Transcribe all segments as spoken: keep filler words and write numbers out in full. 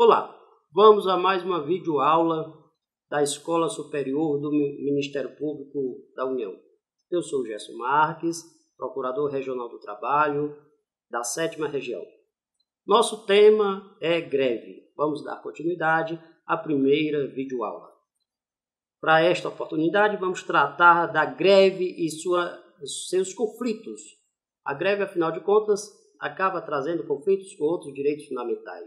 Olá, vamos a mais uma videoaula da Escola Superior do Ministério Público da União. Eu sou Gerson Marques, Procurador Regional do Trabalho da sétima Região. Nosso tema é greve. Vamos dar continuidade à primeira videoaula. Para esta oportunidade, vamos tratar da greve e sua, seus conflitos. A greve, afinal de contas, acaba trazendo conflitos com outros direitos fundamentais.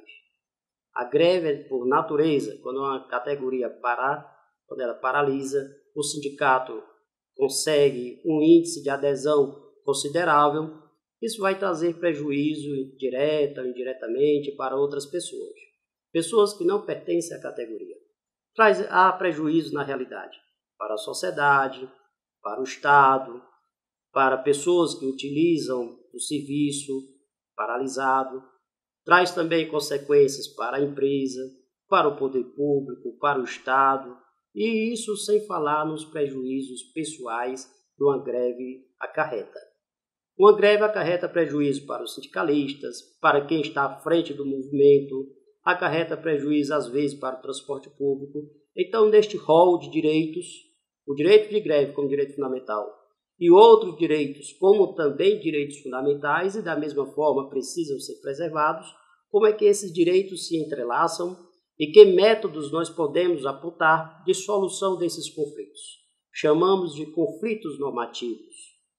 A greve é por natureza, quando uma categoria parar, quando ela paralisa, o sindicato consegue um índice de adesão considerável, isso vai trazer prejuízo direto ou indiretamente para outras pessoas. Pessoas que não pertencem à categoria. Traz há prejuízo na realidade para a sociedade, para o Estado, para pessoas que utilizam o serviço paralisado. Traz também consequências para a empresa, para o poder público, para o Estado, e isso sem falar nos prejuízos pessoais que uma greve acarreta. Uma greve acarreta prejuízo para os sindicalistas, para quem está à frente do movimento, acarreta prejuízo às vezes para o transporte público. Então, neste rol de direitos, o direito de greve como direito fundamental e outros direitos como também direitos fundamentais e da mesma forma precisam ser preservados, como é que esses direitos se entrelaçam e que métodos nós podemos apontar de solução desses conflitos. Chamamos de conflitos normativos.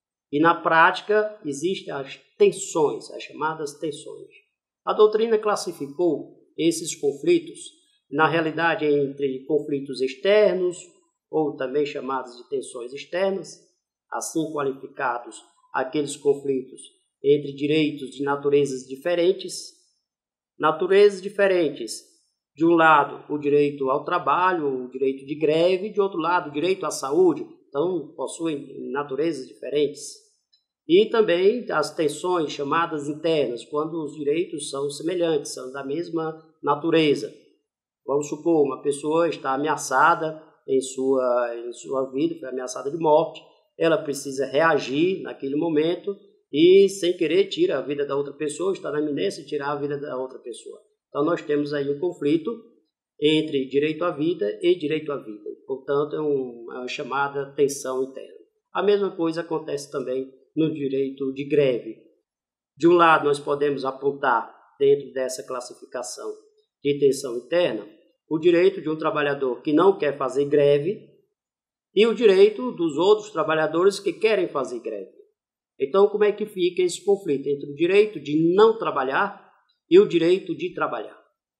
E na prática existem as tensões, as chamadas tensões. A doutrina classificou esses conflitos, na realidade, entre conflitos externos, ou também chamados de tensões externas, assim qualificados aqueles conflitos entre direitos de naturezas diferentes, naturezas diferentes, de um lado o direito ao trabalho, o direito de greve, de outro lado o direito à saúde, então possuem naturezas diferentes. E também as tensões chamadas internas, quando os direitos são semelhantes, são da mesma natureza. Vamos supor, uma pessoa está ameaçada em sua, em sua vida, foi ameaçada de morte, ela precisa reagir naquele momento e, sem querer, tira a vida da outra pessoa, está na iminência de tirar a vida da outra pessoa. Então, nós temos aí um conflito entre direito à vida e direito à vida. Portanto, é uma chamada tensão interna. A mesma coisa acontece também no direito de greve. De um lado, nós podemos apontar, dentro dessa classificação de tensão interna, o direito de um trabalhador que não quer fazer greve e o direito dos outros trabalhadores que querem fazer greve. Então, como é que fica esse conflito entre o direito de não trabalhar e o direito de trabalhar?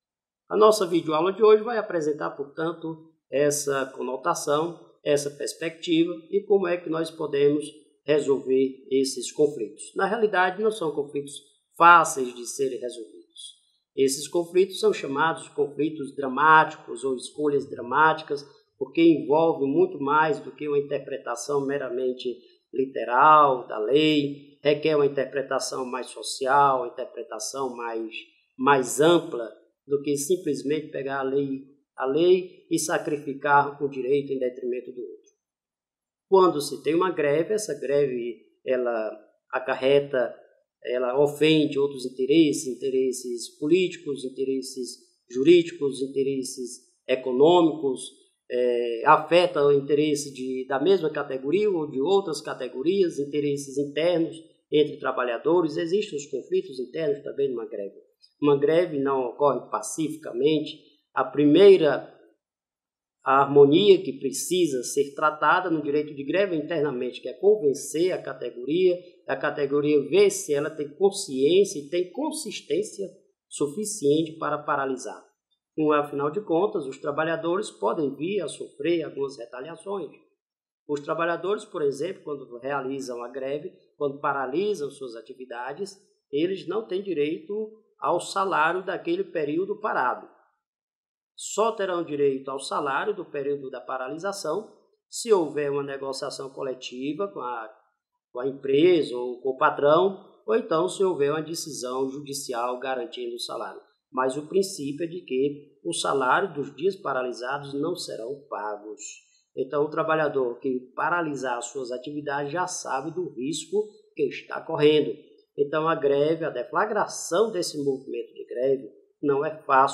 A nossa videoaula de hoje vai apresentar, portanto, essa conotação, essa perspectiva e como é que nós podemos resolver esses conflitos. Na realidade, não são conflitos fáceis de serem resolvidos. Esses conflitos são chamados conflitos dramáticos ou escolhas dramáticas, porque envolvem muito mais do que uma interpretação meramente literal da lei, requer uma interpretação mais social, uma interpretação mais, mais ampla do que simplesmente pegar a lei, a lei e sacrificar o direito em detrimento do outro. Quando se tem uma greve, essa greve ela acarreta, ela ofende outros interesses, interesses políticos, interesses jurídicos, interesses econômicos, é, afeta o interesse de, da mesma categoria ou de outras categorias, interesses internos entre trabalhadores. Existem os conflitos internos também numa greve. Uma greve não ocorre pacificamente. A primeira A harmonia que precisa ser tratada no direito de greve internamente, que é convencer a categoria, a categoria ver se ela tem consciência e tem consistência suficiente para paralisar. Com, afinal de contas, os trabalhadores podem vir a sofrer algumas retaliações. Os trabalhadores, por exemplo, quando realizam a greve, quando paralisam suas atividades, eles não têm direito ao salário daquele período parado. Só terão direito ao salário do período da paralisação se houver uma negociação coletiva com a, com a empresa ou com o patrão, ou então se houver uma decisão judicial garantindo o salário. Mas o princípio é de que o salário dos dias paralisados não serão pagos. Então, o trabalhador que paralisar suas atividades já sabe do risco que está correndo. Então, a greve, a deflagração desse movimento de greve não é fácil.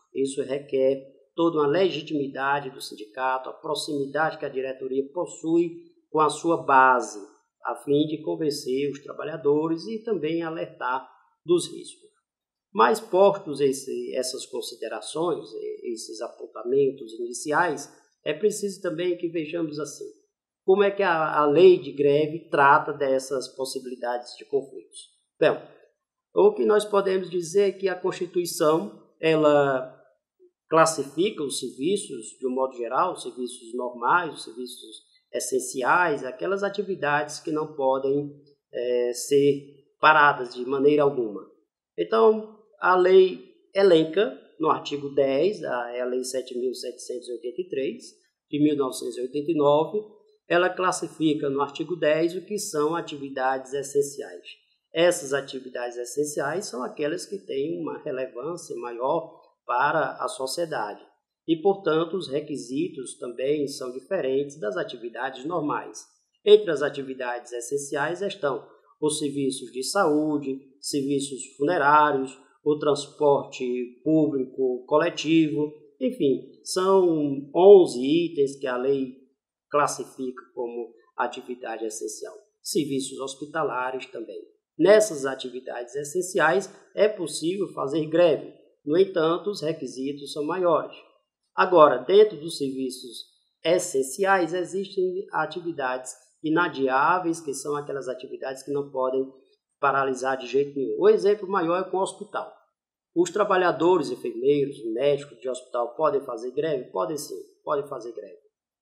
Isso requer toda uma legitimidade do sindicato, a proximidade que a diretoria possui com a sua base, a fim de convencer os trabalhadores e também alertar dos riscos. Mas postos esse, essas considerações, esses apontamentos iniciais, é preciso também que vejamos assim, como é que a, a lei de greve trata dessas possibilidades de conflitos. Bem, o que nós podemos dizer é que a Constituição, ela classifica os serviços, de um modo geral, os serviços normais, os serviços essenciais, aquelas atividades que não podem é, ser paradas de maneira alguma. Então, a lei elenca, no artigo dez, a, é a Lei sete mil setecentos e oitenta e três, de mil novecentos e oitenta e nove, ela classifica no artigo dez o que são atividades essenciais. Essas atividades essenciais são aquelas que têm uma relevância maior para a sociedade e, portanto, os requisitos também são diferentes das atividades normais. Entre as atividades essenciais estão os serviços de saúde, serviços funerários, o transporte público coletivo, enfim, são onze itens que a lei classifica como atividade essencial. Serviços hospitalares também. Nessas atividades essenciais é possível fazer greve, no entanto, os requisitos são maiores. Agora, dentro dos serviços essenciais, existem atividades inadiáveis, que são aquelas atividades que não podem paralisar de jeito nenhum. O exemplo maior é com o hospital. Os trabalhadores, enfermeiros, médicos de hospital podem fazer greve? Podem sim, podem fazer greve.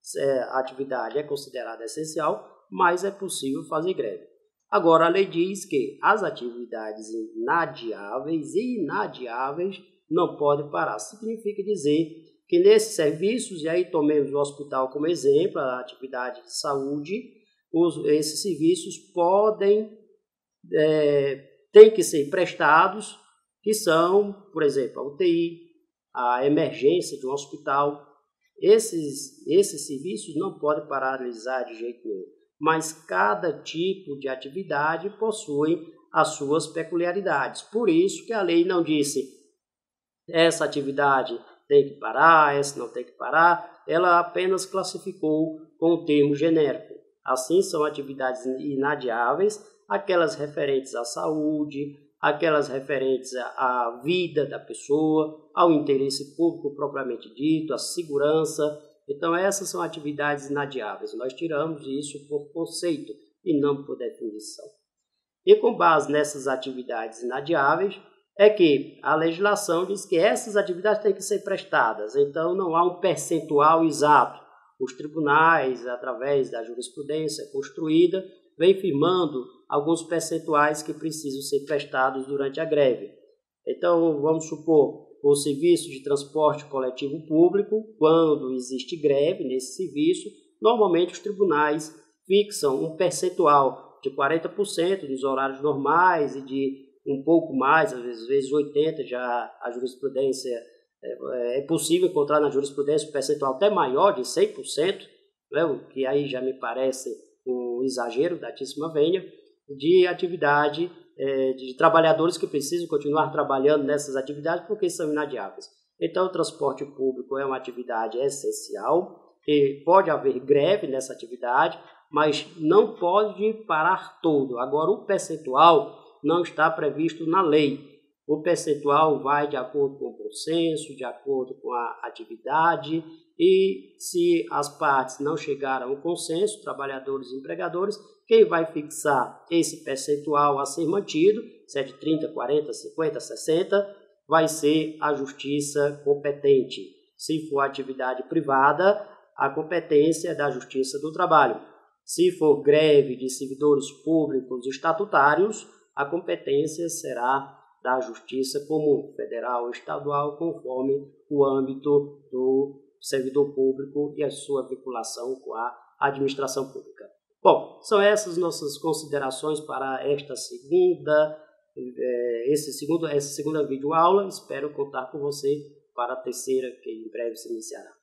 A atividade é considerada essencial, mas é possível fazer greve. Agora, a lei diz que as atividades inadiáveis e inadiáveis não podem parar. Significa dizer que nesses serviços, e aí tomemos o hospital como exemplo, a atividade de saúde, os, esses serviços podem, é, têm que ser prestados, que são, por exemplo, a U T I, a emergência de um hospital. Esses, esses serviços não podem paralisar de jeito nenhum, mas cada tipo de atividade possui as suas peculiaridades. Por isso que a lei não disse essa atividade tem que parar, essa não tem que parar, ela apenas classificou com o termo genérico. Assim, são atividades inadiáveis, aquelas referentes à saúde, aquelas referentes à vida da pessoa, ao interesse público propriamente dito, à segurança. Então, essas são atividades inadiáveis. Nós tiramos isso por conceito e não por definição. E com base nessas atividades inadiáveis, é que a legislação diz que essas atividades têm que ser prestadas. Então, não há um percentual exato. Os tribunais, através da jurisprudência construída, vêm firmando alguns percentuais que precisam ser prestados durante a greve. Então, vamos supor, o serviço de transporte coletivo público, quando existe greve nesse serviço, normalmente os tribunais fixam um percentual de quarenta por cento nos horários normais e de um pouco mais, às vezes oitenta por cento, já a jurisprudência, é, é possível encontrar na jurisprudência um percentual até maior, de cem por cento, né, o que aí já me parece um exagero da altíssima vênia, de atividade é, de trabalhadores que precisam continuar trabalhando nessas atividades porque são inadiáveis. Então, o transporte público é uma atividade essencial, e pode haver greve nessa atividade, mas não pode parar todo. Agora, o percentual não está previsto na lei. O percentual vai de acordo com o consenso, de acordo com a atividade, e se as partes não chegarem a um consenso, trabalhadores e empregadores, quem vai fixar esse percentual a ser mantido, se é de trinta, quarenta, cinquenta, sessenta, vai ser a justiça competente. Se for atividade privada, a competência é da Justiça do Trabalho. Se for greve de servidores públicos estatutários, a competência será da Justiça Comum, federal ou estadual, conforme o âmbito do servidor público e a sua vinculação com a administração pública. Bom, são essas nossas considerações para esta segunda, esse segundo, essa segunda videoaula. Espero contar com você para a terceira, que em breve se iniciará.